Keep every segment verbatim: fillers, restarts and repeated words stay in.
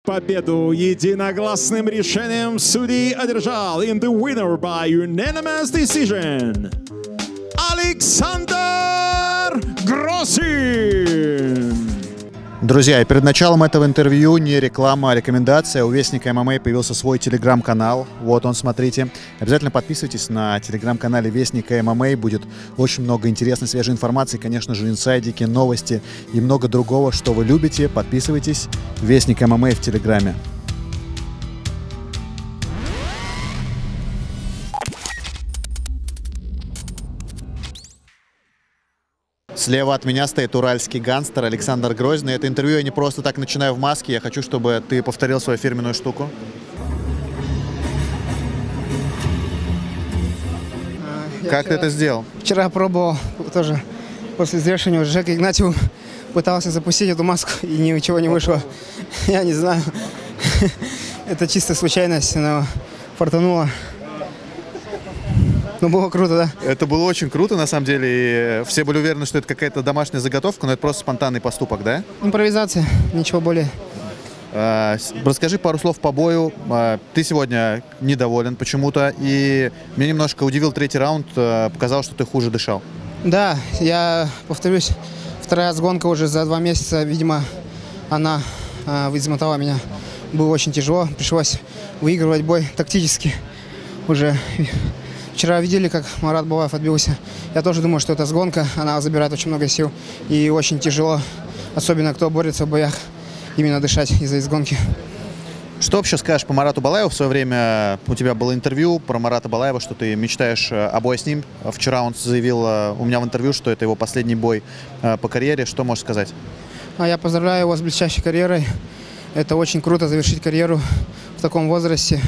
Победу единогласным решением судей одержал in the winner by unanimous decision Александр Гросин. Друзья, и перед началом этого интервью не реклама, а рекомендация. У Вестника ММА появился свой телеграм-канал. Вот он, смотрите. Обязательно подписывайтесь на телеграм-канале Вестника ММА. Будет очень много интересной, свежей информации. Конечно же, инсайдики, новости и много другого, что вы любите. Подписывайтесь. Вестник ММА в телеграме. Слева от меня стоит уральский гангстер Александр Грозный. Это интервью я не просто так начинаю в маске. Я хочу, чтобы ты повторил свою фирменную штуку. Я как вчера, ты это сделал? Вчера пробовал тоже после взвешивания. Жека Игнатьев пытался запустить эту маску и ничего не вышло. Я не знаю. Это чисто случайность, но фартануло. Ну, было круто, да? Это было очень круто, на самом деле. И все были уверены, что это какая-то домашняя заготовка, но это просто спонтанный поступок, да? Импровизация, ничего более. А, расскажи пару слов по бою. А, ты сегодня недоволен почему-то, и меня немножко удивил третий раунд. А, показал, что ты хуже дышал. Да, я повторюсь, вторая сгонка уже за два месяца, видимо, она а, измотала меня. Было очень тяжело, пришлось выигрывать бой тактически уже. Вчера видели, как Марат Балаев отбился. Я тоже думаю, что эта сгонка, она забирает очень много сил. И очень тяжело, особенно кто борется в боях, именно дышать из-за изгонки. Что вообще скажешь по Марату Балаеву? В свое время у тебя было интервью про Марата Балаева, что ты мечтаешь о бое с ним. Вчера он заявил у меня в интервью, что это его последний бой по карьере. Что можешь сказать? А я поздравляю его с блестящей карьерой. Это очень круто завершить карьеру в таком возрасте.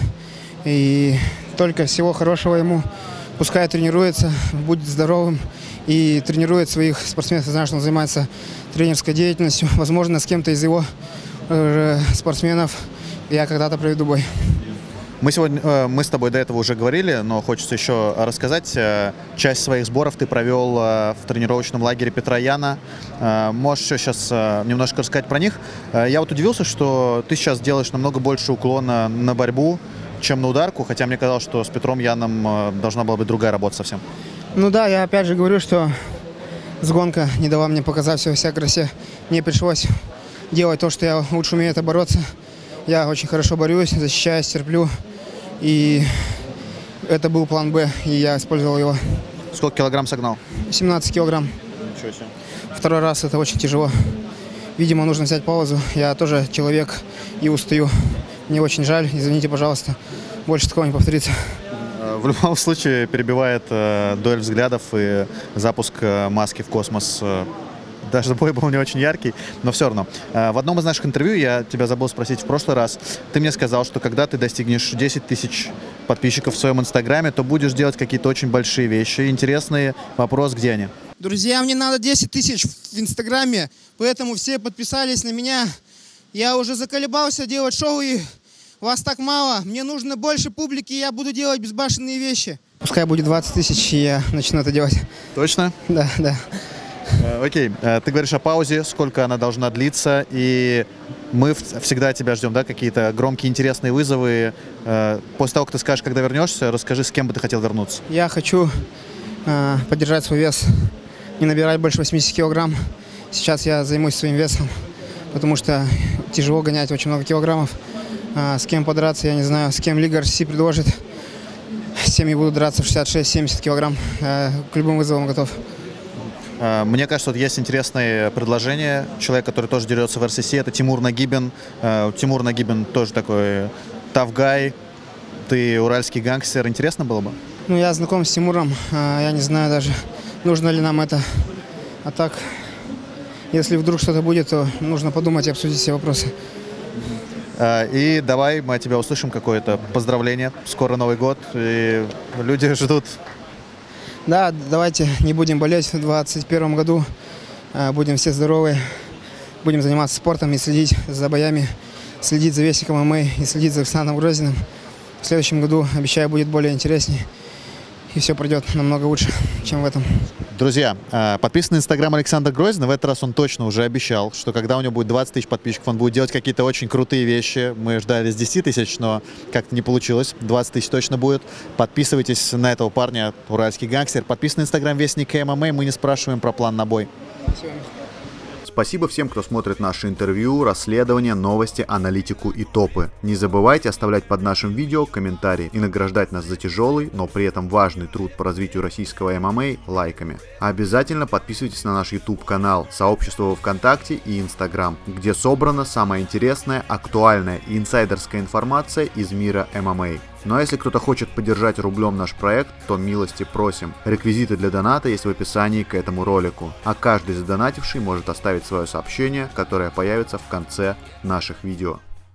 И только всего хорошего ему. Пускай тренируется, будет здоровым и тренирует своих спортсменов. Я знаю, что он занимается тренерской деятельностью. Возможно, с кем-то из его э, спортсменов я когда-то проведу бой. Мы сегодня, э, мы с тобой до этого уже говорили, но хочется еще рассказать. Э, часть своих сборов ты провел э, в тренировочном лагере Петра Яна. Э, можешь еще сейчас э, немножко рассказать про них. Э, я вот удивился, что ты сейчас делаешь намного больше уклона на борьбу, чем на ударку, хотя мне казалось, что с Петром Яном э, должна была быть другая работа совсем. Ну да, я опять же говорю, что сгонка не дала мне показать все во всей красе. Мне пришлось делать то, что я лучше умею, это бороться. Я очень хорошо борюсь, защищаюсь, терплю. И это был план Б, и я использовал его. Сколько килограмм согнал? семнадцать килограмм. Ничего себе. Второй раз это очень тяжело. Видимо, нужно взять паузу. Я тоже человек и устаю. Мне очень жаль, извините, пожалуйста. Больше такого не повторится. В любом случае перебивает э, дуэль взглядов и запуск э, маски в космос. Э, даже бой был не очень яркий, но все равно. Э, в одном из наших интервью, я тебя забыл спросить в прошлый раз, ты мне сказал, что когда ты достигнешь десять тысяч подписчиков в своем инстаграме, то будешь делать какие-то очень большие вещи. Интересный вопрос, где они? Друзья, мне надо десять тысяч в инстаграме, поэтому все подписались на меня. Я уже заколебался делать шоу, и вас так мало. Мне нужно больше публики, и я буду делать безбашенные вещи. Пускай будет двадцать тысяч, и я начну это делать. Точно? Да, да. Э, окей, э, ты говоришь о паузе, сколько она должна длиться, и мы всегда тебя ждем, да, какие-то громкие, интересные вызовы. Э, после того, как ты скажешь, когда вернешься, расскажи, с кем бы ты хотел вернуться. Я хочу э, поддержать свой вес, не набирать больше восьмидесяти килограмм. Сейчас я займусь своим весом, потому что тяжело гонять очень много килограммов. А, с кем подраться, я не знаю. С кем Лига эр си предложит. С тем я буду драться в шестьдесят шесть — семьдесят килограмм. А, к любым вызовам готов. Мне кажется, вот есть интересное предложение. Человек, который тоже дерется в эр си си, это Тимур Нагибин. Тимур Нагибин тоже такой tough guy. Ты уральский гангстер. Интересно было бы? Ну, я знаком с Тимуром. А, я не знаю даже, нужно ли нам это. А так, если вдруг что-то будет, то нужно подумать и обсудить все вопросы. И давай мы от тебя услышим какое-то поздравление. Скоро Новый год, и люди ждут. Да, давайте не будем болеть в двадцать первом году. Будем все здоровы, будем заниматься спортом и следить за боями, следить за Вестником ММА и следить за Александром Грозиным. В следующем году, обещаю, будет более интереснее. И все пройдет намного лучше, чем в этом. Друзья, подписывайтесь на инстаграм Александра Грозина. В этот раз он точно уже обещал, что когда у него будет двадцать тысяч подписчиков, он будет делать какие-то очень крутые вещи. Мы ждали с десяти тысяч, но как-то не получилось. двадцать тысяч точно будет. Подписывайтесь на этого парня, уральский гангстер. Подписывайтесь на инстаграм Вестник ММА. Мы не спрашиваем про план на бой. Спасибо. Спасибо всем, кто смотрит наши интервью, расследования, новости, аналитику и топы. Не забывайте оставлять под нашим видео комментарии и награждать нас за тяжелый, но при этом важный труд по развитию российского ММА лайками. А обязательно подписывайтесь на наш YouTube канал, сообщество во ВКонтакте и Инстаграм, где собрана самая интересная, актуальная и инсайдерская информация из мира ММА. Ну а если кто-то хочет поддержать рублем наш проект, то милости просим. Реквизиты для доната есть в описании к этому ролику. А каждый задонативший может оставить свое сообщение, которое появится в конце наших видео.